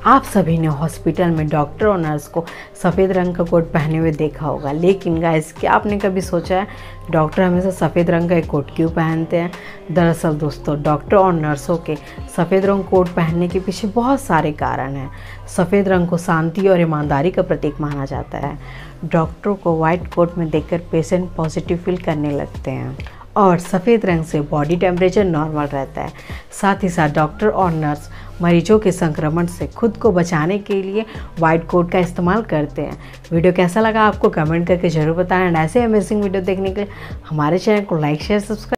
आप सभी ने हॉस्पिटल में डॉक्टर और नर्स को सफ़ेद रंग का कोट पहने हुए देखा होगा, लेकिन गाइस क्या आपने कभी सोचा है डॉक्टर हमेशा सफ़ेद रंग का एक कोट क्यों पहनते हैं? दरअसल दोस्तों, डॉक्टर और नर्सों के सफ़ेद रंग कोट पहनने के पीछे बहुत सारे कारण हैं। सफ़ेद रंग को शांति और ईमानदारी का प्रतीक माना जाता है। डॉक्टरों को वाइट कोट में देखकर पेशेंट पॉजिटिव फील करने लगते हैं और सफ़ेद रंग से बॉडी टेम्परेचर नॉर्मल रहता है। साथ ही साथ डॉक्टर और नर्स मरीजों के संक्रमण से खुद को बचाने के लिए वाइट कोट का इस्तेमाल करते हैं। वीडियो कैसा लगा आपको कमेंट करके ज़रूर बताएं। ऐसे अमेजिंग वीडियो देखने के लिए हमारे चैनल को लाइक शेयर सब्सक्राइब